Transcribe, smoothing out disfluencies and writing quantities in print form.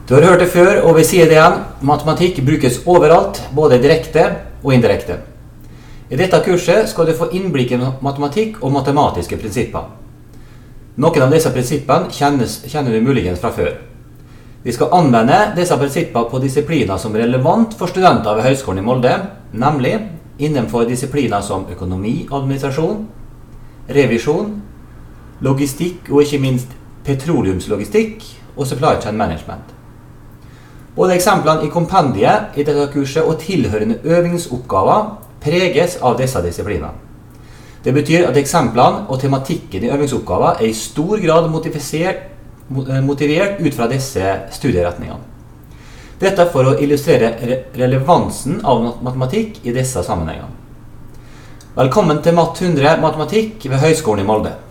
Du har hørt det før, og vi sier det igjen. Matematikk brukes overalt, både direkte og indirekte. I dette kurset skal du få innblikk i matematikk og matematiske prinsipper. Noen av disse prinsippene kjenner du muligens fra før. Vi skal anvende disse prinsippene på disipliner som er relevant for studenter ved Høgskolen i Molde, nemlig innenfor disipliner som økonomi, administrasjon, revisjon, logistikk og ikke minst petroleumslogistikk og supply chain management. Både eksemplene i kompendiet i dette kurset og tilhørende øvingsoppgaver preges av disse disiplinene. Det betyr at eksemplene og tematikken i øvingsoppgaver er i stor grad motivert ut fra disse studieretningene. Dette for å illustrere relevansen av matematikk i disse sammenhengene. Velkommen til Matt 100 matematikk ved Høgskolen i Molde.